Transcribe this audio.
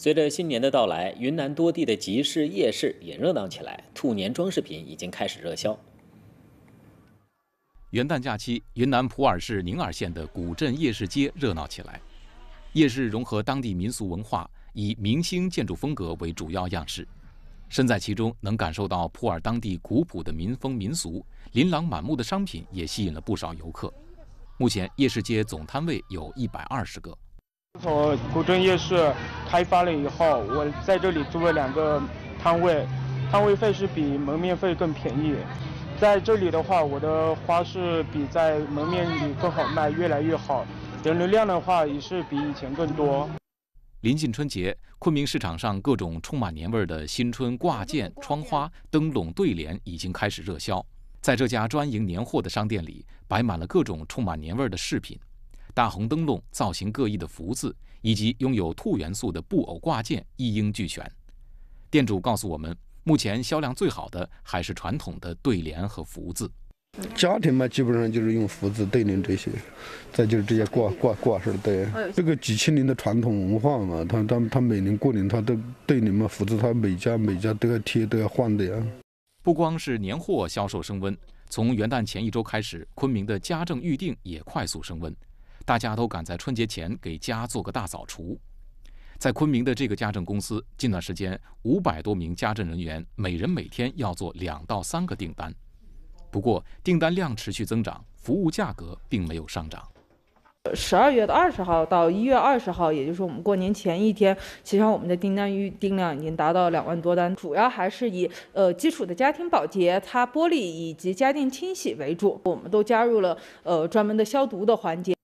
随着新年的到来，云南多地的集市、夜市也热闹起来，兔年装饰品已经开始热销。 元旦假期，云南普洱市宁洱县的古镇夜市街热闹起来。夜市融合当地民俗文化，以明清建筑风格为主要样式，身在其中能感受到普洱当地古朴的民风民俗，琳琅满目的商品也吸引了不少游客。目前夜市街总摊位有120个。 从古镇夜市开发了以后，我在这里租了2个摊位，摊位费是比门面费更便宜。在这里的话，我的花是比在门面里更好卖，越来越好。人流量的话也是比以前更多。 临近春节，昆明市场上各种充满年味的新春挂件、窗花、灯笼、对联已经开始热销。在这家专营年货的商店里，摆满了各种充满年味的饰品。大红灯笼、造型各异的福字，以及拥有兔元素的布偶挂件一应俱全。店主告诉我们，目前销量最好的还是传统的对联和福字。 家庭嘛，基本上就是用福字、对联这些，再就是这些挂饰。对，这个几千年的传统文化嘛，他每年过年他都对联嘛，福字他每家都要贴，都要换的呀。 不光是年货销售升温，从元旦前1周开始，昆明的家政预订也快速升温。大家都赶在春节前给家做个大扫除。在昆明的这个家政公司，近段时间500多名家政人员，每人每天要做2到3个订单。不过订单量持续增长，服务价格并没有上涨。 12月20号到1月20号，也就是我们过年前一天，其实我们的订单预订量已经达到2万多单，主要还是以基础的家庭保洁、擦玻璃以及家电清洗为主。我们都加入了专门的消毒的环节。